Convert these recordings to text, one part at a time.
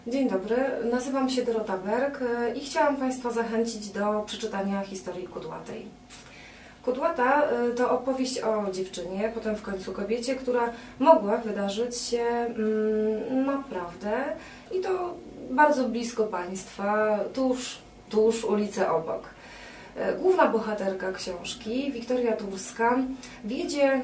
Dzień dobry, nazywam się Dorota Berg i chciałam Państwa zachęcić do przeczytania historii Kudłatej. Kudłata to opowieść o dziewczynie, potem w końcu kobiecie, która mogła wydarzyć się naprawdę i to bardzo blisko Państwa, tuż ulicę obok. Główna bohaterka książki, Wiktoria Turska, wiedzie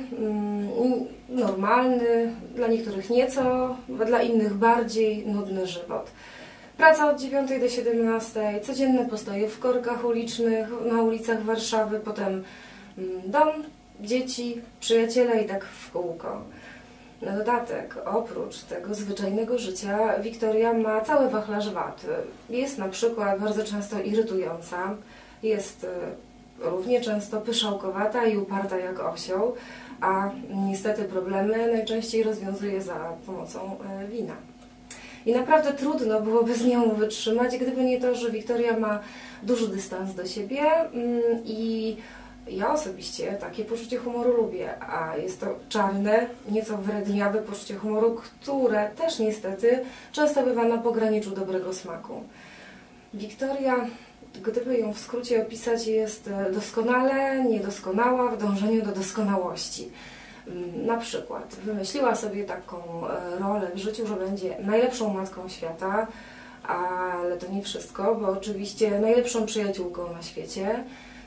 normalny, dla niektórych nieco, dla innych bardziej nudny żywot. Praca od 9 do 17, codzienne postoje w korkach ulicznych, na ulicach Warszawy, potem dom, dzieci, przyjaciele i tak w kółko. Na dodatek, oprócz tego zwyczajnego życia, Wiktoria ma cały wachlarz wad. Jest na przykład bardzo często irytująca, jest równie często pyszałkowata i uparta jak osioł, a niestety problemy najczęściej rozwiązuje za pomocą wina. I naprawdę trudno byłoby z nią wytrzymać, gdyby nie to, że Wiktoria ma duży dystans do siebie i ja osobiście takie poczucie humoru lubię, a jest to czarne, nieco wredniawe poczucie humoru, które też niestety często bywa na pograniczu dobrego smaku. Wiktoria, gdyby ją w skrócie opisać, jest doskonale niedoskonała w dążeniu do doskonałości. Na przykład wymyśliła sobie taką rolę w życiu, że będzie najlepszą matką świata, ale to nie wszystko, bo oczywiście najlepszą przyjaciółką na świecie,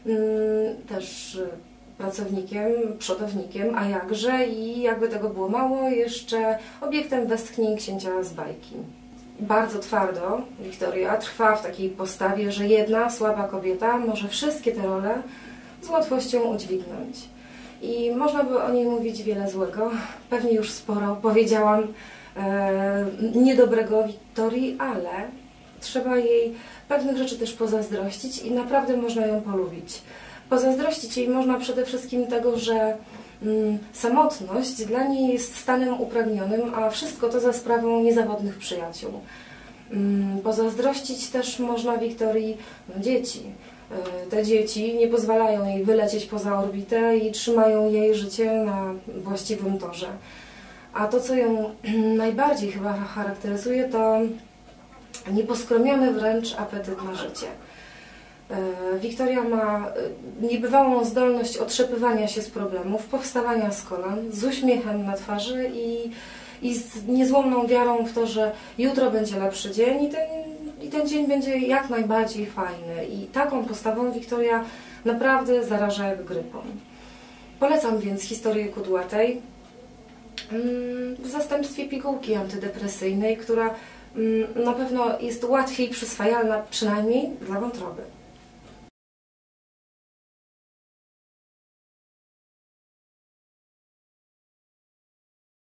też pracownikiem, przodownikiem, a jakże, i jakby tego było mało, jeszcze obiektem westchnień księcia z bajki. Bardzo twardo Wiktoria trwa w takiej postawie, że jedna słaba kobieta może wszystkie te role z łatwością udźwignąć. I można by o niej mówić wiele złego, pewnie już sporo powiedziałam niedobrego Wiktorii, ale trzeba jej pewnych rzeczy też pozazdrościć i naprawdę można ją polubić. Pozazdrościć jej można przede wszystkim tego, że samotność dla niej jest stanem upragnionym, a wszystko to za sprawą niezawodnych przyjaciół. Pozazdrościć też można Wiktorii dzieci. Te dzieci nie pozwalają jej wylecieć poza orbitę i trzymają jej życie na właściwym torze. A to, co ją najbardziej chyba charakteryzuje, to nieposkromiony wręcz apetyt na życie. Wiktoria ma niebywałą zdolność otrzepywania się z problemów, powstawania z kolan, z uśmiechem na twarzy i z niezłomną wiarą w to, że jutro będzie lepszy dzień i ten dzień będzie jak najbardziej fajny. I taką postawą Wiktoria naprawdę zaraża jak grypą. Polecam więc historię Kudłatej w zastępstwie pigułki antydepresyjnej, która na pewno jest łatwiej przyswajalna, przynajmniej dla wątroby.